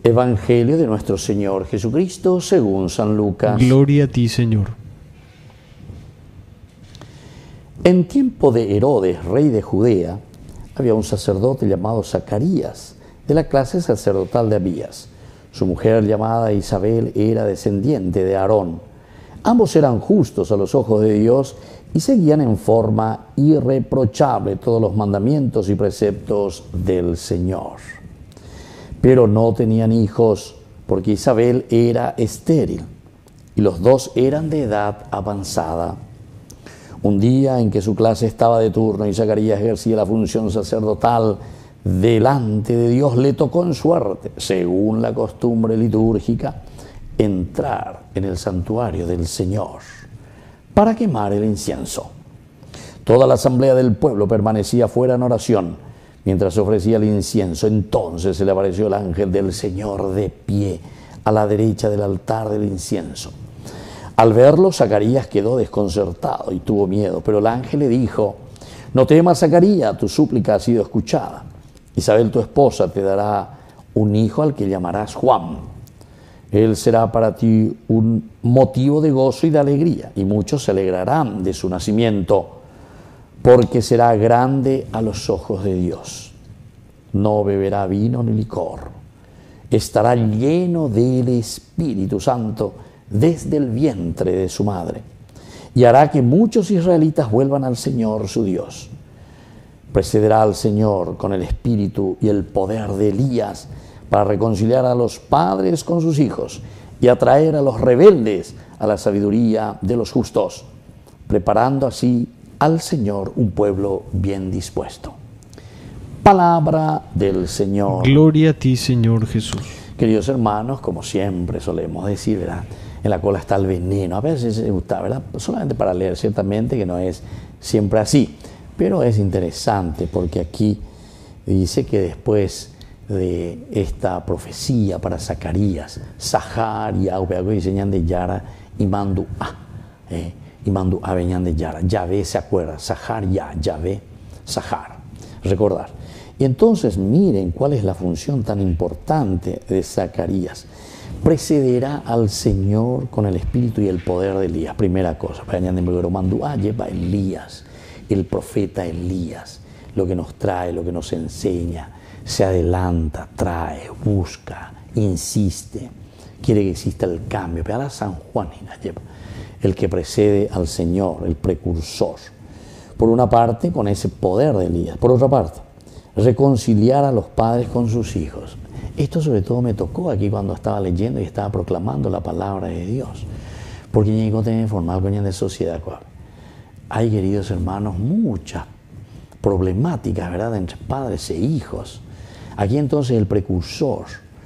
Evangelio de nuestro Señor Jesucristo según San Lucas. Gloria a ti, Señor. En tiempo de Herodes, rey de Judea, había un sacerdote llamado Zacarías, de la clase sacerdotal de Abías. Su mujer, llamada Isabel, era descendiente de Aarón. Ambos eran justos a los ojos de Dios y seguían en forma irreprochable todos los mandamientos y preceptos del Señor. Pero no tenían hijos porque Isabel era estéril y los dos eran de edad avanzada. Un día en que su clase estaba de turno y Zacarías ejercía la función sacerdotal delante de Dios, le tocó en suerte, según la costumbre litúrgica, entrar en el santuario del Señor para quemar el incienso. Toda la asamblea del pueblo permanecía fuera en oración mientras ofrecía el incienso. Entonces se le apareció el ángel del Señor de pie a la derecha del altar del incienso. Al verlo, Zacarías quedó desconcertado y tuvo miedo, pero el ángel le dijo: no temas, Zacarías, tu súplica ha sido escuchada. Isabel, tu esposa, te dará un hijo al que llamarás Juan. Él será para ti un motivo de gozo y de alegría, y muchos se alegrarán de su nacimiento, porque será grande a los ojos de Dios. No beberá vino ni licor. Estará lleno del Espíritu Santo desde el vientre de su madre, y hará que muchos israelitas vuelvan al Señor su Dios. Precederá al Señor con el espíritu y el poder de Elías para reconciliar a los padres con sus hijos y atraer a los rebeldes a la sabiduría de los justos, preparando así al Señor un pueblo bien dispuesto. Palabra del Señor. Gloria a ti, Señor Jesús. Queridos hermanos, como siempre solemos decir, ¿verdad?, en la cola está el veneno. A veces se gusta, ¿verdad?, solamente para leer, ciertamente que no es siempre así. Pero es interesante porque aquí dice que después de esta profecía para Zacarías, Sahar y Aubeago diseñan de Yara y Mandu a venían de Yara. Yahvé se acuerda, Sahar ya, Yahvé, Sahar, recordar. Y entonces miren cuál es la función tan importante de Zacarías. Precederá al Señor con el espíritu y el poder de Elías. Primera cosa, lleva Elías, el profeta Elías, lo que nos trae, lo que nos enseña, se adelanta, trae, busca, insiste, quiere que exista el cambio. Pero ahora San Juan, el que precede al Señor, el precursor. Por una parte, con ese poder de Elías. Por otra parte, reconciliar a los padres con sus hijos. Esto sobre todo me tocó aquí cuando estaba leyendo y estaba proclamando la palabra de Dios. Porque llegó a tener formado con de sociedad. Hay, queridos hermanos, muchas problemáticas, ¿verdad?, entre padres e hijos. Aquí entonces el precursor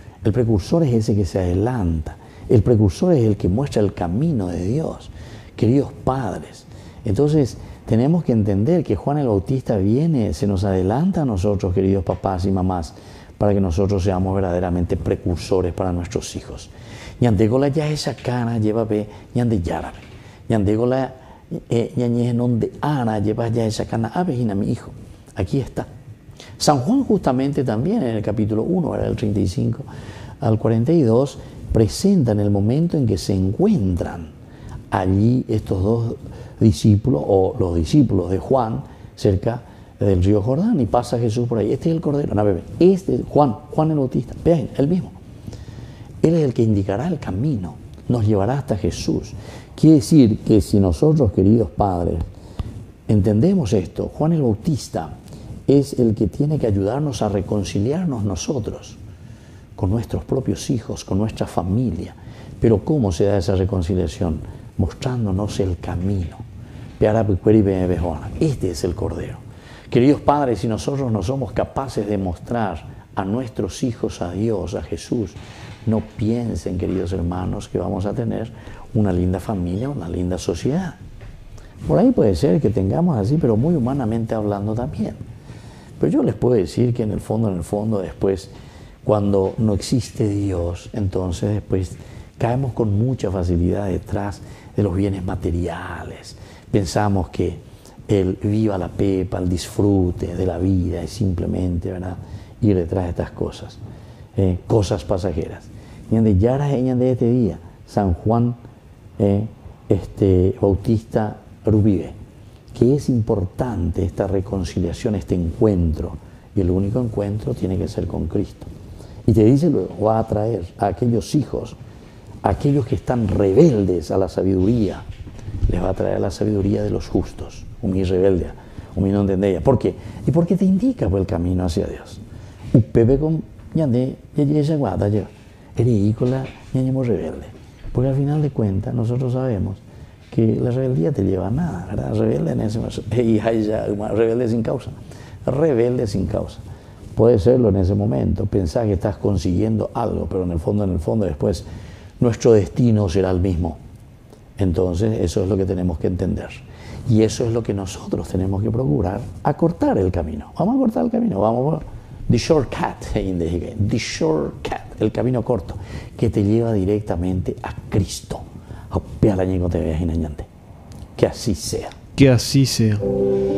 es ese que se adelanta. El precursor es el que muestra el camino de Dios. Queridos padres, entonces tenemos que entender que Juan el Bautista viene, se nos adelanta a nosotros, queridos papás y mamás, para que nosotros seamos verdaderamente precursores para nuestros hijos. Ñandegola ya esa cara lleva be ñande yarabe. Ñandegola ñañez donde ana lleva ya esa cana avejina mi hijo. Aquí está. San Juan justamente también en el capítulo 1, era el 35 al 42, presentan el momento en que se encuentran allí estos dos discípulos, o los discípulos de Juan, cerca del río Jordán, y pasa Jesús por ahí. Este es el Cordero, no, bebé. Este es Juan el Bautista, vean, él mismo. Él es el que indicará el camino, nos llevará hasta Jesús. Quiere decir que si nosotros, queridos padres, entendemos esto, Juan el Bautista es el que tiene que ayudarnos a reconciliarnos nosotros con nuestros propios hijos, con nuestra familia. Pero ¿cómo se da esa reconciliación? Mostrándonos el camino. Este es el Cordero. Queridos padres, si nosotros no somos capaces de mostrar a nuestros hijos a Dios, a Jesús, no piensen, queridos hermanos, que vamos a tener una linda familia, una linda sociedad. Por ahí puede ser que tengamos así, pero muy humanamente hablando también. Pero yo les puedo decir que en el fondo, después, cuando no existe Dios, entonces después caemos con mucha facilidad detrás de los bienes materiales. Pensamos que el viva la pepa, el disfrute de la vida es simplemente, ¿verdad?, ir detrás de estas cosas. cosas pasajeras. Y ya era de este día, San Juan Bautista Rubibe, que es importante esta reconciliación, este encuentro, y el único encuentro tiene que ser con Cristo. Y te dice luego, va a traer a aquellos hijos, a aquellos que están rebeldes a la sabiduría, les va a traer la sabiduría de los justos, mi rebelde, mi no entendía. ¿Por qué? Y porque te indica por el camino hacia Dios. Pepe con ñande, ya guarda ya, erícola, ñañemos rebelde. Porque al final de cuentas, nosotros sabemos que la rebeldía te lleva a nada, ¿verdad? Rebelde en ese momento, rebelde sin causa, rebelde sin causa. Puede serlo en ese momento, pensar que estás consiguiendo algo, pero en el fondo, después, nuestro destino será el mismo. Entonces, eso es lo que tenemos que entender. Y eso es lo que nosotros tenemos que procurar, acortar el camino. Vamos a cortar el camino, vamos a the shortcut, the shortcut, el camino corto, que te lleva directamente a Cristo. Que así sea. Que así sea.